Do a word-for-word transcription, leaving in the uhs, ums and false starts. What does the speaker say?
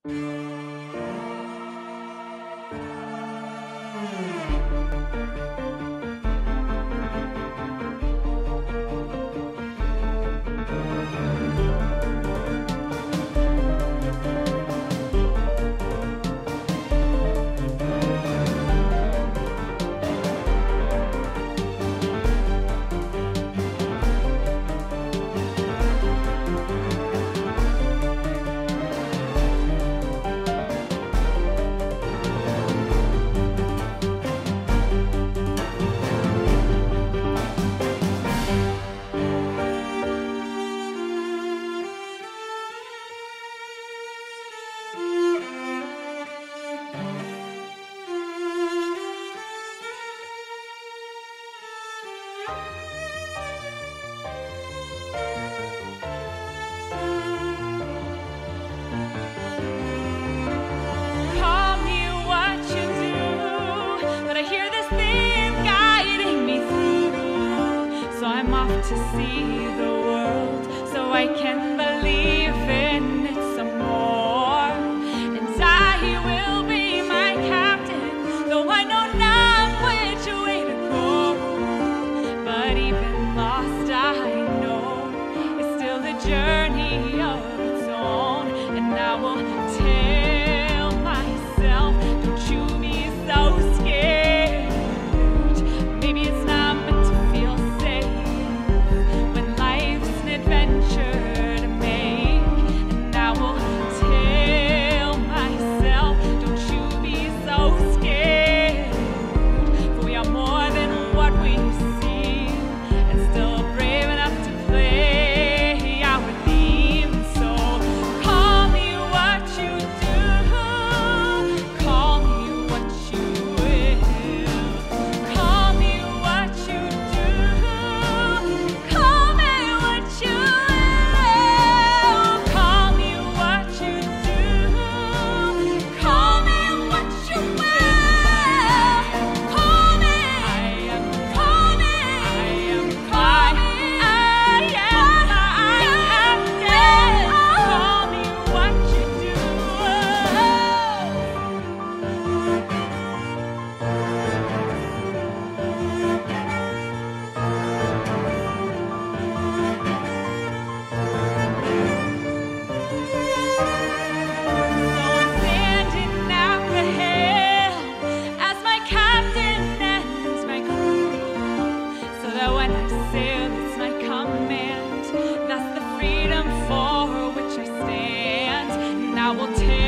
To see the world, so I can believe in it some more. And I will be my captain, though I know not which way to go. But even lost, I know it's still a journey of its own. And I will tell myself, don't you be so scared. Maybe it's not meant to feel safe. Adventure to make, and I will tell myself, don't you be so scared, for we are more than what we seem, and still brave enough to play our theme. So call me what you do, call me what you will, call me what you do, call me what you I will take